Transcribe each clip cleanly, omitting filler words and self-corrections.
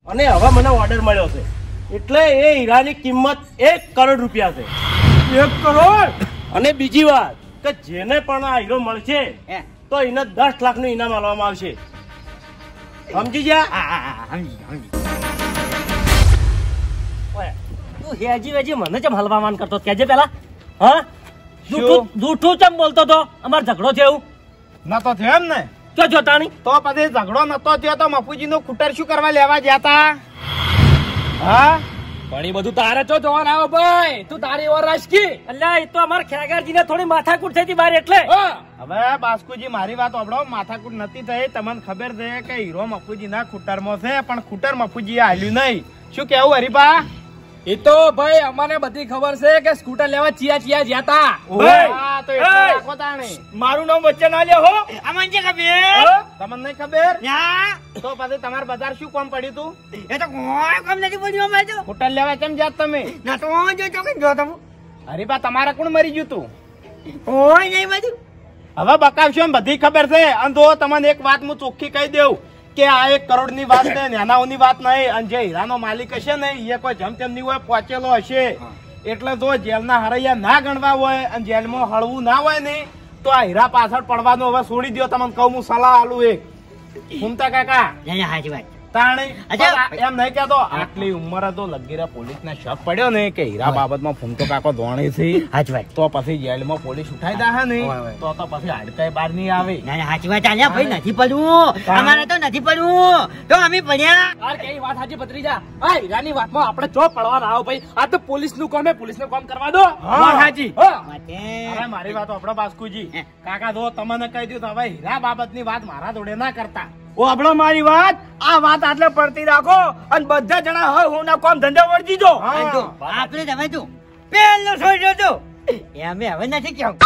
અને હવે મને ઓર્ડર મળ્યો છે એટલે એ હીરાની કિંમત 1 કરોડ રૂપિયા છે. 1 કરોડ? અને બીજી વાત કે જેને પણ આ હીરો મળશે તો એને 10 લાખનું ઇનામ આપવામાં આવશે. સમજી ગયા? તું હેજી વેજી મને ચમ હલવામાન કરતો કેજે પેલા. હા જૂઠું ચમ બોલતો તો? અમાર ઝઘડો છે એવું નતો થયો એમ ને? ક્યાં જોતાણી? તો પછી ઝઘડો નતો થયો તો મફુજી નું ખૂટર શું કરવા લેવા ગયા તા? હા પણ એ બધું તારે તો જોવાનું આવે ભાઈ. તું તારી ઓર રાજકી અલ્યા એ તો અમાર ખેગારજી ને થોડી માથાકૂટ થઈ હતી બાર એટલે. હવે બાસ્કુજી મારી વાત સાંભળો, માથાકૂટ નથી થઈ. તમને ખબર છે કે હીરો મફુજી ના ખૂટરમાં છે, પણ ખૂટર મફુજી હાલ્યું નહીં. શું કેવું હરીબા? એ તો ભાઈ અમારે બધી ખબર છે કે સ્કૂટર લેવા ચિયા જ્યાતા. મારું નામ વચ્ચે ના લે હો. અમને ખબર તમને નહીં ખબર? તો પછી તમારે બજાર શું કામ પડ્યું તું? એ તો કોઈ કામ નથી પડ્યું અમારે તો. સ્કૂટર લેવા કેમ જાત તમે? ના તો જો તમે હરીબા તમારે કોણ મરી ગયું તું? કોઈ નહીં બધું. હવે બકાવશો બધી ખબર છે. અને તો તમને એક વાત હું ચોખ્ખી કહી દઉં કે આ 1 કરોડ ની વાત ને નાનાઓની વાત નહીં. અને જે હીરાનો માલિક હશે ને એ કોઈ જમ તેમ ની હોય પહોંચેલો હશે. એટલે જો જેલના હરૈયા ના ગણવા હોય અને જેલમાં હળવું ના હોય ને તો આ હીરા પાછળ પડવાનું હવે છોડી દો. તમને કહું હું સલાહ આલું એક. ઘૂમતા કાકા હાજી વાત તાણી એમ નહીં કેતો આટલી ઉંમરે તો લગીરા પોલીસ ને શક પડ્યો ને કે હીરા બાબતમાં ફૂમતો કાકો દોણી છે. હાજી વાત. તો પછી જેલમાં પોલીસ ઉઠાઈ દે ને તો પછી હાડકાઈ બહાર નહીં આવે. હાચી વાત આલ્યા ભાઈ, નથી પડવું અમારે તો, નથી પડવું તો અમે પડ્યા. યાર કઈ વાત સાચી ભત્રીજા. આ હીરાની વાતમાં આપણે જો પડવાના આવો ભાઈ. આ તો પોલીસ નું કામ હે, પોલીસ નું કામ કરવા દો. હાજી હવે મારી વાત આપણો બાસ્કુજી કાકા જો તમને કહી દઉં તો હવે હીરા બાબતની વાત મારા જોડે ના કરતા. ઓ આપણો મારી વાત આ વાત આટલે પડતી રાખો અને બધા જણા હવે હું ના કામ ધંધા વળજી જો. આપણે તમે તું પેલો છોડ્યો તો એમે હવે નથી કેવું.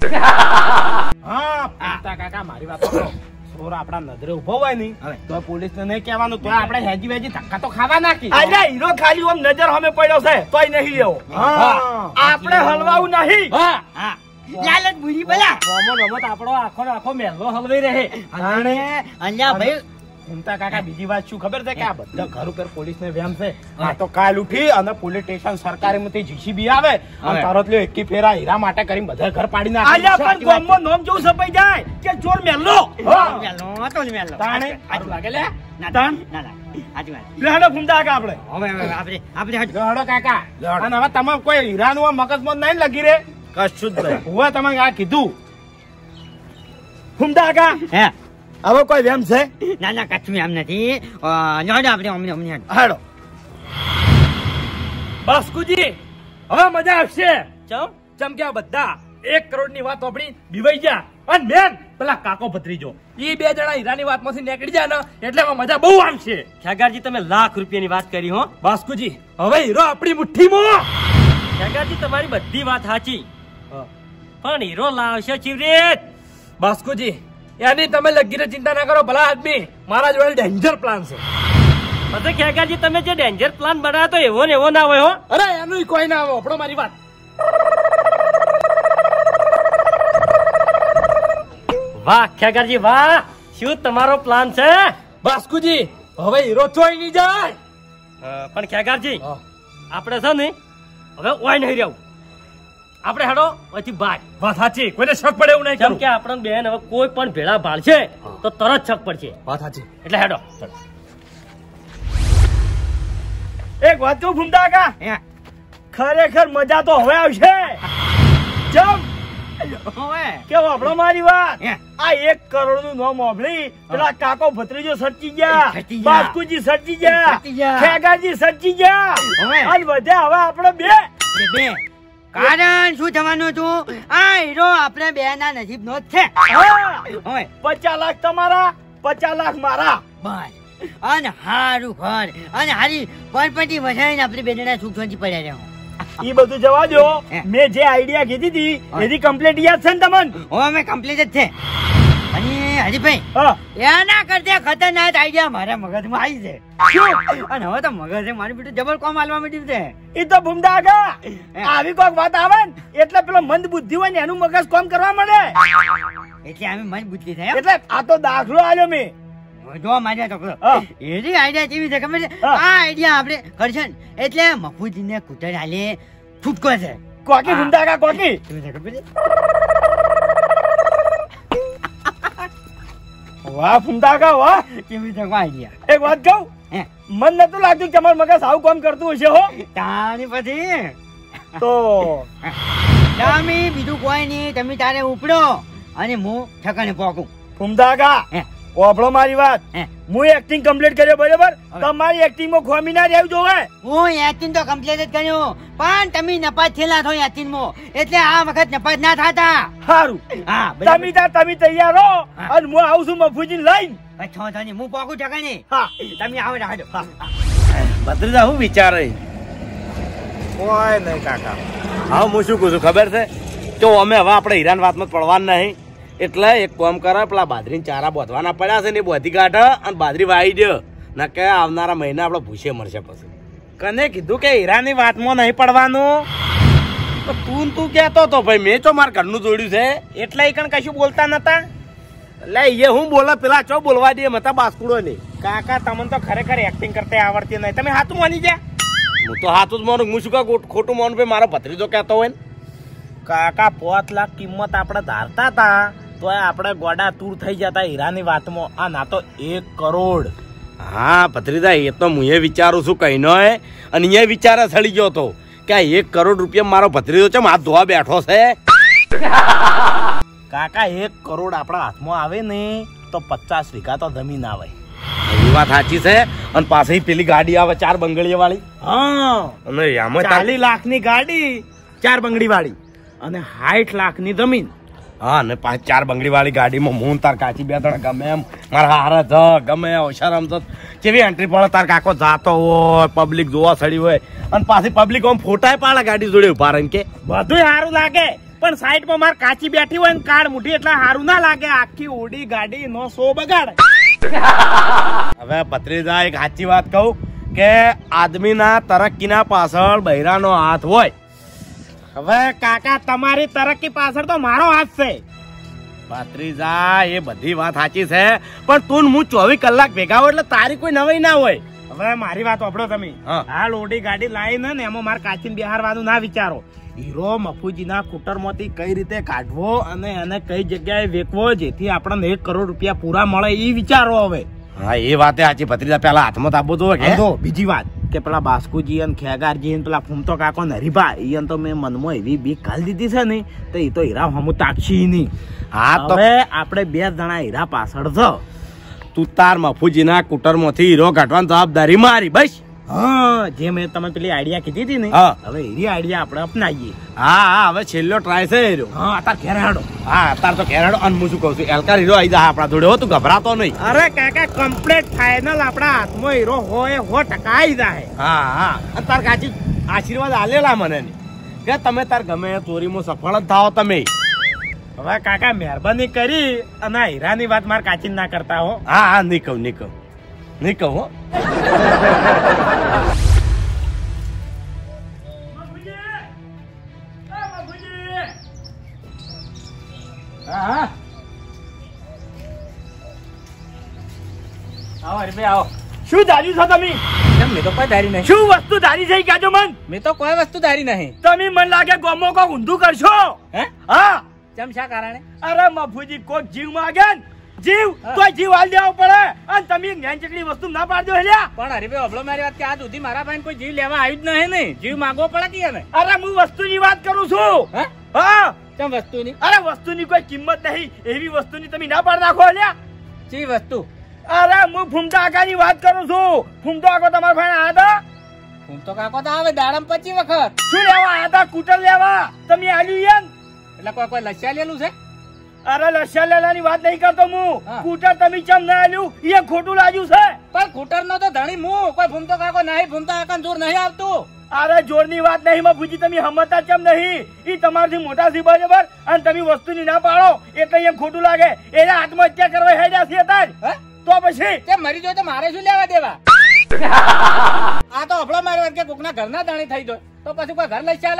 હા કાકા મારી વાત સાંભળો. ચોર આપડા નજરે ઉભો હોય ને તો પોલીસ ને નહીં કહેવાનું, તો આપણે હેજી વેજી ધક્કા તો ખાવા નાખી. અરે હીરો ખાલી આમ નજર સામે પડ્યો છે તોય નહીં લેવો. આપણે હલવાવું નહીં. હા લાલચ બુરી બલા રમત આપણો આખો મહેલો હલવાઈ રહે. અને અલ્યા ભાઈ ઘૂમતા કાકા બીજી વાત શું ખબર છે કે આ બધા ઘર ઉપર પોલીસ ને વ્યામ છે. આ તો કાલ ઉઠી અને પોલીસ સ્ટેશન સરકારી માંથી જીસીબી આવે અને તરત લ્યો એકી ફેરા હીરા માટે કરીને બધા ઘર પાડી નાખે. આલ્યા પણ ગામમાં નામ જેવું સપાઈ જાય કે ચોર મેલ્લો. મેલ્લો તો મેલ્લો તાણે આજ લાગે લે ના તાણ ના આજી વાત. લેડો ઘૂમતા કાકા આપણે હવે આપણે લેડો કાકા. અને હવે તમે કોઈ હીરાનું મગજમાં નહીં લગી રે કશું જ નહીં. હું તમે આ કીધું ઘૂમતા કાકા હે હવે કોઈ વેમ છે? ના ના કચ્છ એમ નથી. આપણે અમને હાડો બાસ્કુજી હવે મજા આવશે. ચમ કે આ બધા 1 કરોડ ની વાત આપણી બીવાઈ ગયા. અને મેન પેલા કાકો ભત્રીજો એ 2 જણા હીરાની વાતમાંથી નીકળી જાય ને એટલે મજા બહુ આવશે. ખેગારજી તમે લાખ રૂપિયાની વાત કરી હો. બાસ્કુજી હવે હીરો આપણી મુઠ્ઠીમાં. ખેગારજી તમારી બધી વાત સાચી, પણ હીરો લાવશે ચીવરીત. બાસ્કુજી એની તમે લગીને ચિંતા ના કરો. ભલા આદમી મારા જોડે ડેન્જર પ્લાન છે. પછી ખેગારજી તમે જે ડેન્જર પ્લાન બનાવ્યો તો એવો ને એવો ના હોય હો. અરે એનું કોઈ ના આવે. આપણો મારી વાત. વાહ ખેગારજી વાહ, શું તમારો પ્લાન છે? બાસ્કુજી હવે હીરો ચોઈ નહીં જાય. પણ ખેગારજી આપણે છે ને હવે ઓય નહીં રહેવું. આપણે હેડો પછી બાય. વાત સાચી, કોઈને શક પડે એવું નહીં. કેમ કે આપણને બેન હવે કોઈ પણ ભેળા ભાળશે તો તરત શક પડશે. વાત સાચી. એટલે હેડો. એક વાત તો ઘૂમતા કાકા ખરેખર મજા તો હવે આવશે. જમ કે આપણો મારી વાત આ 1 કરોડ નું નામ સાંભળી પેલા કાકો ભત્રીજો સર્ચી ગયા, બાસ્કુજી સર્ચી ગયા, ખેગાજી સર્ચી ગયા અને વધ્યા હવે આપણે બે. કારણ શું થવાનું હતું? આ હીરો આપણે બે ના નસીબ નો જ છે. 50 લાખ તમારા, 50 લાખ મારા. બસ અને હારું ઘર અને હારી પરપટી વસાવીને આપણે બેનના સુખ શાંતિ પડ્યા રહ્યા. ઈ બધું જવા દો. મેં જે આઈડિયા કીધી હતી એની કમ્પ્લીટ યાદ છે ને તમને? અમે કમ્પ્લીટ જ છે. અને હરીભાઈ એના કરતા ખતરનાક આઈડિયા મારા મગજમાં આવી છે. અને હવે તો મગજ મારી બેટું જબર કોમ હાલવા માંડ્યું છે. એ તો ભૂમડા આગા આવી કોઈક વાત આવે ને એટલે પેલો મંદ બુદ્ધિ હોય ને એનું મગજ કોમ કરવા મળે. એટલે અમે મન બુદ્ધિ થાય. એટલે આ તો દાખલો આલ્યો મેં. જો માર્યા છોકરો એની આઈડિયા કેવી છે ખબર છે? આ આઈડિયા આપણે કરશે ને એટલે મફુજીને કૂતર હાલે છૂટકો છે. કોકી ભૂમતા કા કોકી કેવી છે ખબર છે? વાહ ભૂમતા કા વાહ. કેવી છે આઈડિયા? એક વાત કહું, હે મન નતું લાગતું કે તમારું મગજ આવું કામ કરતું હશે હો. તાણી પછી તો તમે બીજું કોઈ નહીં, તમે તારે ઉપડો અને હું ઠકાણે પોકું. ભૂમતા કા હે ઓભળો મારી વાત. હે હું એક્ટિંગ કમ્પ્લીટ કર્યો બરાબર. તમારી એક્ટિંગ માં ખોમી ના રહેવું જોવે. હું એક્ટિંગ તો કમ્પ્લીટ જ કર્યું, પણ તમે નપાસ થયેલા છો એક્ટિંગ માં, એટલે આ વખત નપાસ ના થતા. સારું, હા તમે તૈયાર હો અને હું આવું છું મફુજી લઈને. અચ્છા તાની હું પોકું ઠકાણે. હા તમે આવો રાખજો. ભત્રીજા હું વિચારે કોઈ નહીં કાકા. હા હું શું કહું છું ખબર છે કે અમે હવે આપણે હીરાન વાતમાં પડવાનું નહીં, એટલે એક કામ કરે, પેલા બાજરીના ચારા બોધવાના પડ્યા છે ને એ બોધી કાઢ અને બાજરી વાવી દે, ના કે આવનારા મહિના આપણે ભૂસે મળશે. પછી કને કીધું કે હીરાની વાતમાં નહીં પડવાનું? તું કહેતો તો ભાઈ, મેં તો મારા ઘરનું જોડ્યું છે એટલે એ કણ કશું બોલતા નતા. એટલે એ હું બોલે પેલા ચો બોલવા દે મતા બાસ્કુડો નહીં. કાકા તમને તો ખરેખર એક્ટિંગ કરતા આવડતી નહીં, તમે હાથું માની ગયા. હું તો હાથું જ માનું, હું શું કા ખોટું માનું? ભાઈ મારો ભત્રીજો કહેતો હોય ને. કાકા 5 લાખ કિંમત આપણે ધારતા હતા તો આપણે ગોડા તૂર થઈ જતા હીરાની વાતમાં. આ ના તો 1 કરોડ. હા ભત્રીજા એ તો હું એ વિચારું છું કઈ નો, અને એ વિચારે સડી ગયો હતો કે આ 1 કરોડ રૂપિયા મારો ભત્રીજો છે હાથ ધોવા બેઠો છે. કાકા 1 કરોડ આપણા હાથમાં આવે ને તો 50 વીઘા તો જમીન આવે. એ વાત સાચી છે. અને પાછી પેલી ગાડી આવે 4 બંગડીઓ વાળી. હા, અને એમાં 40 લાખની ગાડી 4 બંગડી વાળી અને 60 લાખની જમીન. હા, અને 4 બંગડી વાળી ગાડીમાં હું તાર કાચી 2 ત્રણ ગમે એમ મારા હારે જ ગમે અવસરમ તો કેવી એન્ટ્રી પડે તાર કાકો જાતો હોય, પબ્લિક જોવા સડી હોય, અને પાછી પબ્લિક આમ ફોટા પાડે ગાડી જોડે ઉભા રહીને કે બધું સારું લાગે, પણ સાઈડ માં માર કાચી બેઠી હોય ને કાળ મુઠી એટલે સારું ના લાગે. આખી ઓડી ગાડી નો શો બગાડે. હવે ભત્રીજા એક સાચી વાત કહું કે આદમીના તરક્કીના પાછળ બૈરાનો હાથ હોય. હવે કાકા તમારી તરક્કી પાછળ તો મારો હાથ છે. ભત્રીજા એ બધી વાત સાચી છે, પણ તું હું 24 કલાક ભેગા હોય એટલે તારી કોઈ નવાઈ ના હોય. હવે મારી વાત સાંભળો તમે. હાલ ઓડી ગાડી લાવીને ને એમાં મારે કાચીને બિહારવાનું ના વિચારો. હીરો મફુજીના કુટરમાંથી કઈ રીતે કાઢવો અને એને કઈ જગ્યાએ વેચવો જેથી આપણને 1 કરોડ રૂપિયા પૂરા મળે એ વિચારો. હવે હા એ વાતે સાચી ભત્રીજા, પેલા હાથમાં આપવો તો. બીજી વાત કે પેલા બાસ્કુજી અને ખેગારજી ને પેલા ફૂમતો કાકો નરીભા ઈયન તો મેં મનમાં એવી બીક ઘાલી દીધી છે ને તો એ તો હીરા હમું તાકશી નહીં. હા તો હવે આપણે 2 જણા હીરા પાછળ છો. તું તાર મફુજીના કુટરમાંથી હીરો કાઢવાની જવાબદારી મારી બસ. હા, જે મેં તમે પેલી આઈડિયા કીધી હતી ને હવે એવી આઈડિયા આપણે અપનાવીએ. હા હવે છેલ્લો ટ્રાય છે હીરો. હા અત્યારે ઘેરાડો. હા અત્યારે તો ઘેરાડો. અને હું શું કહું છું, એલકાર હીરો આવી જાય આપણા જોડે હો, તું ગભરાતો નહીં. અરે કાકા કમ્પ્લીટ ફાઇનલ આપણા હાથમાં હીરો હોય 100% આવી જાય. હા હા, અને તાર કાચી આશીર્વાદ આલેલા મને કે તમે તાર ગમે ચોરીમાં સફળ જ થાઓ તમે. હવે કાકા મહેરબાની કરી અને હીરાની વાત મારે કાચી ના કરતા હો. હા હા, નહીં કહું હો. આવો હરીભાઈ આવો. શું ધાર્યું છો તમે? મેં તો કોઈ ધારી નહીં. શું વસ્તુ ધારી છે કહેજો મન. મેં તો કોઈ વસ્તુ ધારી નહીં. તમે મન લાગે ગોમો કોક ઊંધું કરશો. હે? હા. ચમ શા કારણે? અરે મફુજી કોક જીવ માંગે ને જીવ તો જીવ હાલ દેવો પડે, અને તમે જ્ઞાનચકડી વસ્તુ ના પાડજો હેલ્યા. પણ હરીભાઈ અબળો મારી વાત કે આજ સુધી મારા ભાઈ કોઈ જીવ લેવા આવ્યું જ નહીં ને. જીવ માંગવો પડે કે ને. અરે હું વસ્તુની વાત કરું છું. હે? હા. ચમ વસ્તુની? અરે વસ્તુની કોઈ કિંમત નહીં, એવી વસ્તુની તમે ના પાડ નાખો હેલ્યા. ચી વસ્તુ? અરે હું ફૂમતા કાકાની વાત કરું છું. ફૂમતો કાકો તમારા ભાઈ આયા હતા? ફૂમતો કાકો તો આવે દાડમ 25 વખત. શું લેવા આયા હતા? કૂટર લેવા. તમે આલ્યું યાર. એટલે કોઈ લસ્યા લેલું છે? અરે લસ્યા લેલાની વાત નહીં કરતો હું. કૂટર તમે ચમ ના આલ્યું એ ખોટું લાગ્યું છે. પણ કૂટર નો તો ધણી હું. કોઈ ફૂમતો કાકો નહીં, ફૂમતો કાકા જોર નહીં આવતું. અરે જોરની વાત નહીં મફુજી, તમે સમજતા ચમ નહીં. ઈ તમારથી મોટા છે બરાબર, અને તમે વસ્તુની ના પાડો એટલે એમ ખોટું લાગે. એના આત્મહત્યા કરવા હેડ્યા છે અત્યારે. તો પછી તે મરી જાય તો મારે શું લેવા દેવા? આ તો અભળો મારી વાત કે કોકના ઘરના દાણી થઈ જાય તો પછી કોઈ ઘર લઈ ચાલે કોઈ?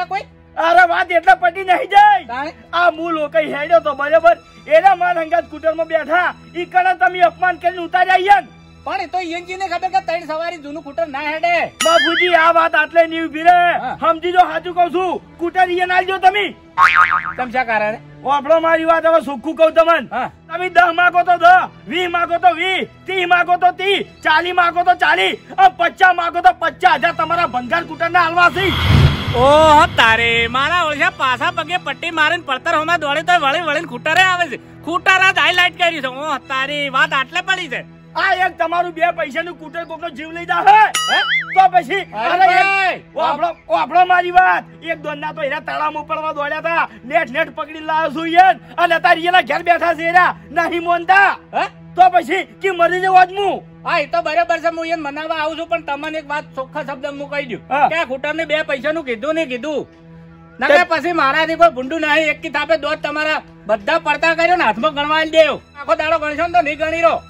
અરે વાત એટલે પટી નહીં જાય. આ હું લોકો હેડ્યો તો બરાબર, એના માન હંગાત સ્કૂટર માં બેઠા, ઈ કણે તમે અપમાન કરીને ઉતારી આયા ને. પણ એ તો ઈએનજી ને ખબર કે ત્રણ સવારી જૂનું કુટર ના હેડે. બાપુજી આ વાત આટલે નહીં ઉભી રે. સમજી જો, સાચું કઉ છું. કુટર ઈયન આલજો તમે. સમજ્યા કારણે આપણો મારી વાત હવે સુખું કહું તમને. તમે 10 માગો તો 10, 20 માગો તો 20, 30 માગો તો 30, 40 માગો તો 40, 50 માગો તો 50,000 તમારા ભંગાર કુટર ના હાલવા છે. ઓહો તારે મારા ઓળખ્યા પાછા પગે પટ્ટી મારીને પડતર હોમાં દોડે તો વળી વળીને ખૂટરે આવે છે. ખૂટારા જ હાઈલાઇટ કરી છે. ઓહ તારી વાત આટલે પડી છે. આ એક તમારું 2 પૈસાનું કુટર કોકનો જીવ લઈ જા હે તો પછી આપણો મારી વાત એક દોનના તો એના તળાવ ઉપરવા દોડ્યા હતા, નેટ પકડી લાવ્યો છું યન, અને તારી એના ઘેર બેઠા છે એરા નહીં મોનતા. તો પછી કે મરી જવો જ હું. હા એ તો બરાબર છે, હું એને મનાવવા આવું છું, પણ તમને એક વાત ચોખ્ખા શબ્દ હું કહી દઉં કે આ ખૂટર ને 2 પૈસાનું કીધું નહીં કીધું ના, પછી મારાથી કોઈ ભૂંડું નહીં. એક કી થાપે દોત તમારા બધા પડતા કર્યો ને હાથમાં ગણવા દેવ. આખો દાડો ગણશો ને તો નહીં ગણી રહો.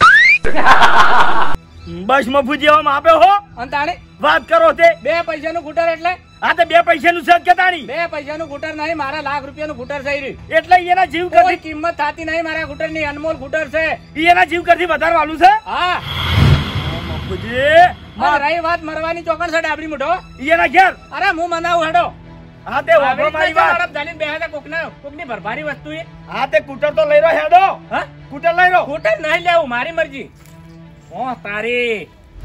બસ મફુજી આમ આપે હો અંતાણી વાત કરો તે 2 પૈસાનું કુટર એટલે આ તો 2 પૈસાનું છે કે તાણી? 2 પૈસાનું કુટર નહીં, મારા લાખ રૂપિયાનું કુટર થઈ રહ્યું. એટલે એના જીવ કોઈ કરતી કિંમત થતી નહીં મારા કુટર ની. અનમોલ કુટર છે. એના જીવ કરતી વધારે વાલું છે. હા મફુજી રહી વાત મરવાની ચોકડ છે ડાબડી મોઢો એના ઘેર. અરે હું મનાવું હેડો. હા તે વાપરો મારી વાત. કોકની ભરભારી વસ્તુ એ. હા તે કુટર તો લઈ રહ્યો હેડો. હા કુટર લઈ રહ્યો. કુટર નહીં લેવું, મારી મરજી. ઓ તારી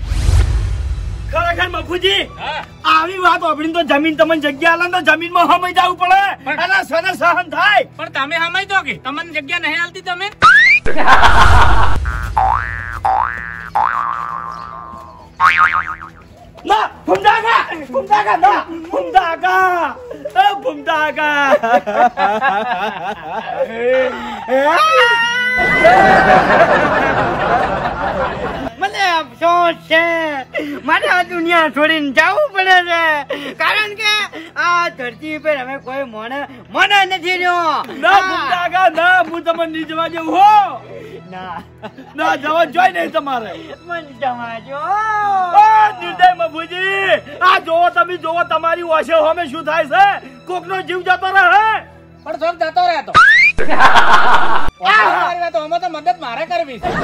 ખરેખર મફુજી આવી વાત ઓપડી તો જમીન તમને જગ્યા આલે તો જમીનમાં હમાઈ જવું પડે અને સને સહન થાય. પણ તમે હમાઈ દો કે તમને જગ્યા નહીં આલતી તમે. ના ભૂમડાગા ભૂમડાગા ના ભૂમડાગા એ ભૂમડાગા મને અફસોસ છે, મારે આ દુનિયા છોડીને જવું પડે છે, કારણ કે આ ધરતી પર હવે કોઈ મને નથી રહ્યો. ના ભૂમડાગા ના, હું તમને નહીં જવા દેવું હો. ના ના જવા જોઈ નહીં તમારે. મને જવા જો. નિર્દય મફુજી આ જોવો, તમે જોવો તમારી ઓછે હોમે શું થાય છે. કોકનો જીવ જતો રહે પણ સબ જતો રહેતો. તો મદદ મારે કરવી છે.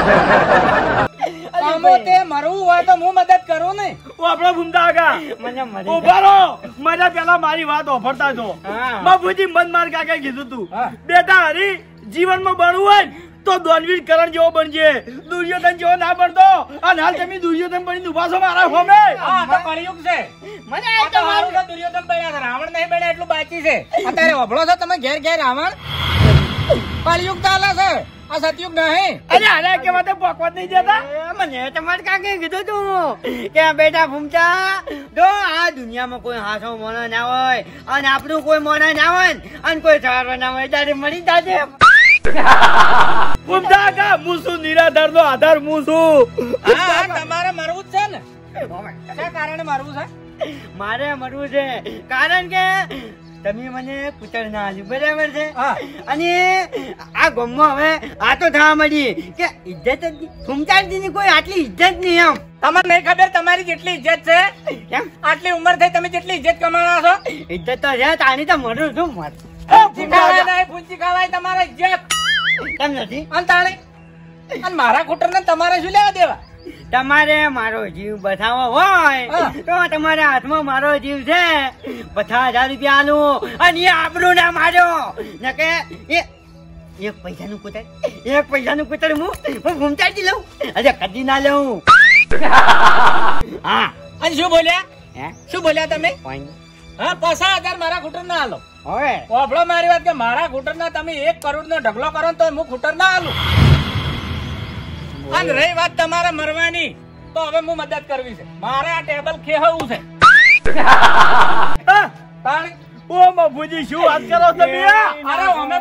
તે મરવું હોય તો હું મદદ કરું ને. આપડે ભૂમડાગા મને મરી ઉભા રહો. મને પેલા મારી વાત ઓફરતા છો. બાપુજી મન માર કાકા કીધું તું બેટા હરી જીવનમાં બનવું હોય તો દોનવીર કરણ જેવો બનજે, દુર્યોધન જેવો ના બનતો. અને હાલ તમે દુર્યોધન બની ઉભા છો મારા હોમે. હા તો કળિયુગ છે. મને આ તો મારું તો દુર્યોધન બન્યા છે, રાવણ નહીં બન્યા એટલું બાકી છે. અત્યારે વભળો છો તમે ઘેર ઘેર રાવણ. કળિયુગ ચાલે છે, આ સતયુગ નહીં. અરે અરે કે વાતે પોકવત નહીં દેતા. મને તમારે કાકે કીધું તું કે બેટા ભૂમચા જો આ દુનિયામાં કોઈ હાસો મોનો ના હોય અને આપણું કોઈ મોનો ના હોય અને કોઈ સારો ના હોય ત્યારે મળી જાજે. ભૂમડાગા હું છું નિરાધાર નો આધાર હું છું. હા તમારે મરવું જ છે ને. શા કારણે મરવું છે? મારે મરવું છે કારણ કે તમે મને કુતર ના આલ્યું બરાબર છે. અને આ ગામમાં હવે આ તો થવા મળી કે ઇજ્જત જ ભૂમચાજી ની કોઈ આટલી ઇજ્જત નહીં. એમ તમને નહીં ખબર તમારી જેટલી ઇજ્જત છે? કેમ આટલી ઉંમર થઈ તમે જેટલી ઇજ્જત કમાણા છો? ઇજ્જત તો છે, તાની તો મરું છું. પૂંચી ખાવાય તમારે ઇજ્જત કેમ નથી? અંતાણી અને મારા કુટર ને તમારે શું લેવા દેવા? તમારે મારો જીવ બચાવવો હોય તો તમારા હાથમાં મારો જીવ છે. 50,000 રૂપિયા આલું અને આપણું ના માર્યો ને કે એક પૈસાનું કુતર, 1 પૈસાનું કુતર હું ઘૂમચાડી લઉં. અરે કદી ના લઉં. હા અને શું બોલ્યા? શું બોલ્યા તમે? હા 50,000 મારા કુટર ના આલો. હવે ઓભળો મારી વાત કે મારા કુટર ના તમે 1 કરોડ નો ઢગલો કરો તો હું કુટર ના આલું. અને રહી વાત તમારે મરવાની તો હવે હું મદદ કરવી છે. મારે આ ટેબલ ખેહવું છે. ઓ મફુજી શું વાત કરો તમે? અરે અમે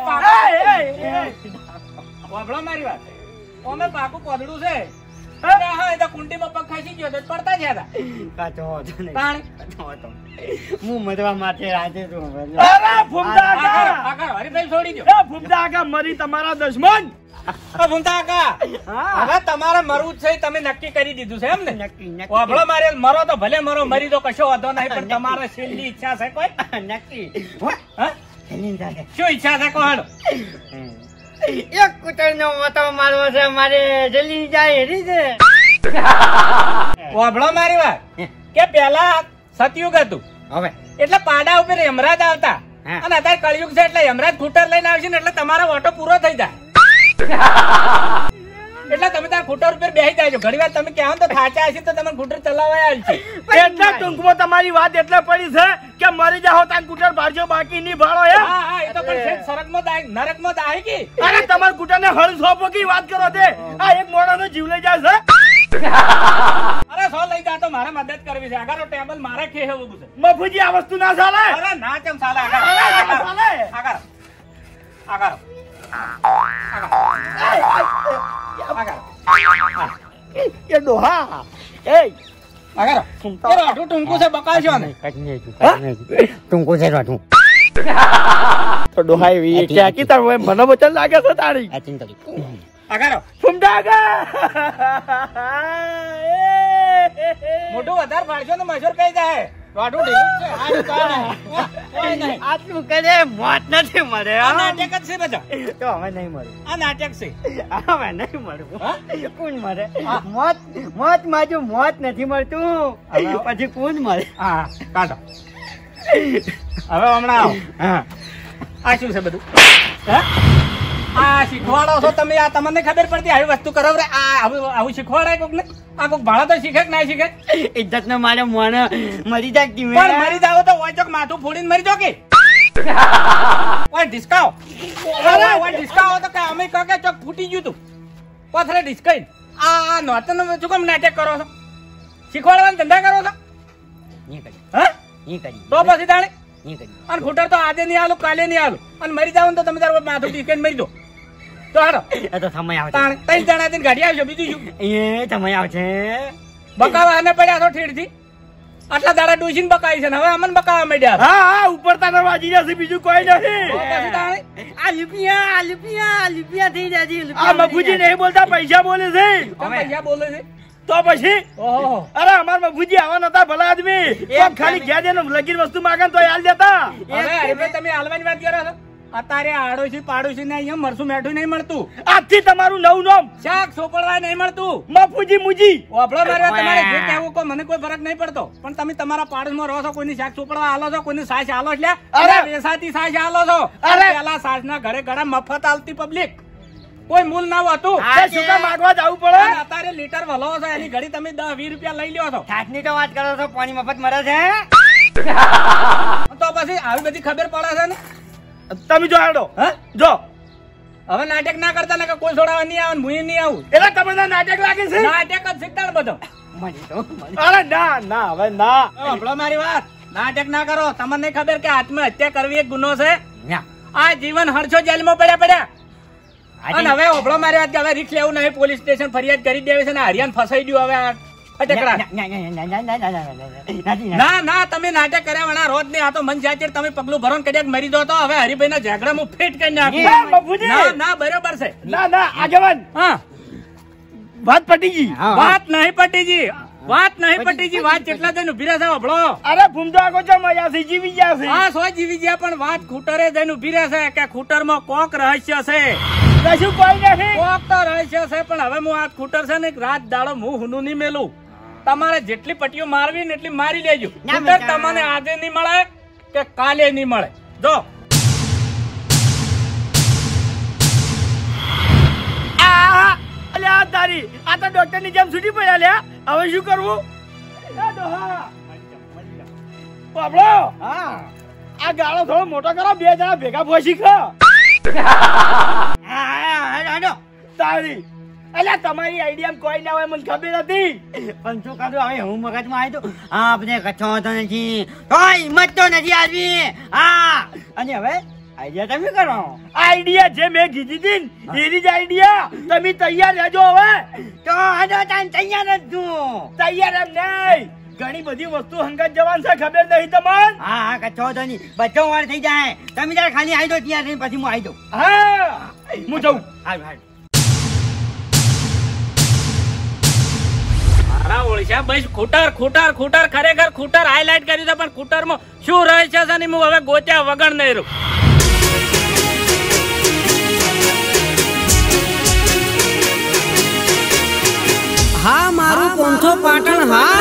ઓભળો મારી વાત, અમે પાકું પોદડું છે. હા એ તો કુંડીમાં પગ ખસી ગયો તો પડતા જ હતા. કાચો હતો ને. કાચો હતો. હું મરવા માટે રાજી છું. અરે ભૂમડાગા હરીભાઈ છોડી દો. એ ભૂમડાગા મરી તમારા દુશ્મન. ભૂમતા કાકા હા હવે તમારે મરવું જ છે તમે નક્કી કરી દીધું છે એમ ને નક્કી નક્કી વાભળો મારે મરો તો ભલે મરો મરી તો કશો વાંધો નહીં પણ તમારે છેલ્લી ઈચ્છા છે કોઈ નક્કી હા? છેલ્લી સાથે શું ઈચ્છા છે કોણ એક કૂતરનો મોતો મારવો છે મારે જલ્દી જાય હેરી છે વાભળો મારી વાત કે પેલા સતયુગ હતું હવે એટલે પાડા ઉપર યમરાજ આવતા હા. અને અત્યારે કળિયુગ છે એટલે યમરાજ ખૂટર લઈને આવશે ને એટલે તમારો ઓટો પૂરો થઈ જાય એટલે તમે ત્યાં ખૂટર ઉપર બેસી જાય છો ઘણી વાર તમે કહેવો ને તો થાચા હશે તો તમે ખૂટર ચલાવવા આવી છે એટલા ટૂંકમાં તમારી વાત એટલે પડી છે કે મરી જાઓ ત્યાં કુટર બારજો બાકી નહીં ભાળો એમ હા હા એ તો પણ છે સરગમાં દાય નરકમાં દાય કે અરે તમારા કુટરને હળ સોંપો કી વાત કરો તે આ એક મોણાનો જીવ લઈ જાય છે અરે સો લઈ જા તો મારે મદદ કરવી છે આગળ ટેબલ મારે કે એવું છે મફુજી આ વસ્તુ ના ચાલે અરે ના કેમ સાલે અરે ના ચાલે. આગળ એ ડોહા એ આગળ આટલું ટૂંકું છે બકાશો ને ટૂંકું છે રોટું તો ડોહા એવી કે કી તાર મને વચન લાગે છે તારી આ ચિંતા આગળ ફુમડા આગળ મોટું વધારે પાડશો તો મજૂર કઈ જાય રોડું ઢીલું જ છે આ કોઈ નહીં આટલું કરે મોત નથી મળે આ નાટક જ છે બધા તો હવે નહીં મળે આ નાટક છે હવે નહીં મળવું હા? કોણ મળે મોત મોત માજુ મોત નથી મળતું પછી કોણ મળે હા કાઢો હવે હમણાં આવો હા આ શું છે બધું હે આ શીખવાડો છો તમે આ તમને ખબર પડતી આવી વસ્તુ કરો રે આ આવું શીખવાડાય કોક ને આ કોક ભાડા તો શીખે કે ના શીખે ઇજ્જત નો મારે મોણ મરી જાય ધીમે પણ મરી જાવ તો ઓય ચોક માથું ફોડીને મરી જાવ કે ઓય ડિસ્કાવ અરે ઓય ડિસ્કાવ તો કે અમે કહો કે ચોક ફૂટી ગયું તું પથરે ડિસ્કાઈ આ નોતન શું કેમ નાટક કરો છો શીખવાડવાનો ધંધા કરો છો નહીં કરી હા નહીં કરી તો પછી તાણે નહીં કરી અને ખૂટર તો આજે નહીં આલું કાલે નહીં આલું અને મરી જાવ તો તમે તારું માથું ડિસ્કાઈ મરી દો તો હારો એ તો સમય આવશે તાણે ત્રણ જણા થઈને ગાડી આવશે બીજું શું એ સમય આવશે બકાવા આને પડ્યા છો ઠેરથી આટલા દાડા ડૂસીને બકાઈ છે ને હવે અમને બકાવા માંડ્યા છે. હા હા ઉપર તારા વાજી જશે બીજું કોઈ તો નહીં પછી તાણે આ લુપિયા થઈ જાય આ મફુજી નહીં બોલતા પૈસા બોલે છે તમે પૈસા બોલે છે તો પછી ઓહો અરે અમાર મફુજી આવા નતા ભલા આદમી કોક ખાલી ઘેર જઈને લગીન વસ્તુ માંગે ને તો હાલ દેતા હવે હરીભાઈ તમે હાલવાની વાત કરો છો અત્યારે આડોશી પાડોશી ને અહીંયા મરસું મેઠું નહીં મળતું આજથી તમારું નવું નામ શાક સોપડવા નહીં મળતું મફુજી મુજી વાપરો મારવા તમારે જે કહેવું કો મને કોઈ ફરક નહીં પડતો પણ તમે તમારા પાડોશમાં રહો છો કોઈની શાક સોપડવા હાલો છો કોઈની સાસ હાલો એટલે અરે! વેસાતી સાસ હાલો છો અરે! પેલા સાસ ના ઘરે ઘરે મફત આવતી પબ્લિક કોઈ મૂલ ના હતું તે શું કામ માગવા જવું પડે અને અત્યારે લીટર વલો છો એની ઘડી તમે 10-20 રૂપિયા લઈ લ્યો છો છાટની તો વાત કરો છો પાણી મફત મળે છે તો પછી આવી બધી ખબર પડે છે ને તમે જો હેડો હા જો હવે નાટક ના કરતા ને કે કોઈ છોડાવવા નહીં આવે હું નહીં આવું એટલે તમને નાટક લાગે છે નાટક જ શીખતા બધો મળી તો મળી. અરે ના ના હવે ના સાંભળો મારી વાત નાટક ના કરો તમને ખબર કે આત્મહત્યા કરવી એક ગુનો છે ના. આ જીવન હરછો જેલમાં પડ્યા આજે અને હવે ઓભળો મારી વાત કે હવે રિક્સ લેવું નહીં પોલીસ સ્ટેશન ફરિયાદ કરી દેવી છે ને હરિયાણ ફસાઈ ગયું હવે આ અટકરા ના ના તમે નાટક કર્યા વણા રોજ નહીં આ તો મન જાચર તમે પગલું ભરો ને કદાચ મરી દો તો હવે હરિભાઈ ના ઝઘડામાં ફેટ કરી ના, નાખું બાપુજી. ના બરોબર છે ના ના આગેવાન હા વાત પટી ગઈ વાત નહીં પટીજી વાત નહીં પટીજી વાત જેટલા જઈને ઉભી રહેશે ઓભળો અરે ભૂમતો આગો ચમ મજા છે જીવી ગયા છે હા સો જીવી ગયા પણ વાત ખૂટરે જઈને ઉભી રહેશે કે ખૂટરમાં કોક રહસ્ય છે કશું કોઈ નથી કોક તો રહસ્ય છે પણ હવે હું આ ખૂટર છે ને રાત દાડો હું હુનું નહીં મેલું તમારે જેટલી પટ્ટીઓ મારવી ને એટલી મારી લેજો ના, ખૂટર બેટા. તમને આજે નહીં મળે કે કાલે નહીં મળે જો અલ્યા તારી આ તો ડોક્ટર ની જેમ છૂટી પડ્યા લ્યા હવે શું કરવું એ ડોહા બાબડો હા આ ગાળો થોડો મોટો કરો બે જણા ભેગા ફોસી ખા તારી અલ્યા તમારી આઈડિયા કોઈ ના હોય મને ખબર હતી પણ શું કરું હવે હું મગજમાં આવી તો આપણે કચ્છો તો નથી તોય હિંમત તો નથી આવી હા અને હવે આઈડિયા તમે કરો આઈડિયા જે મેં કીધી હતી ને એની જ આઈડિયા તમે તૈયાર રહેજો હવે તો હજો તાન તૈયાર જ છું તૈયાર એમ નહીં ઘણી બધી વસ્તુ હંગત જવાન છે ખબર નહીં તમને હા હા કચ્છો તો નહીં બધો વાર થઈ જાય તમે તારે ખાલી આવી દો ત્યાં રહીને પછી હું આવી દઉં હા હું જઉં હારું હારું મારા ઓળખ્યા ભાઈ ખૂટર ખરેખર ખૂટર હાઈલાઈટ કર્યું છે પણ ખૂટરમાં શું રહસ્ય છે ને હું હવે ગોત્યા વગર નહીં રહું. હા મારું 500 પાટણ હા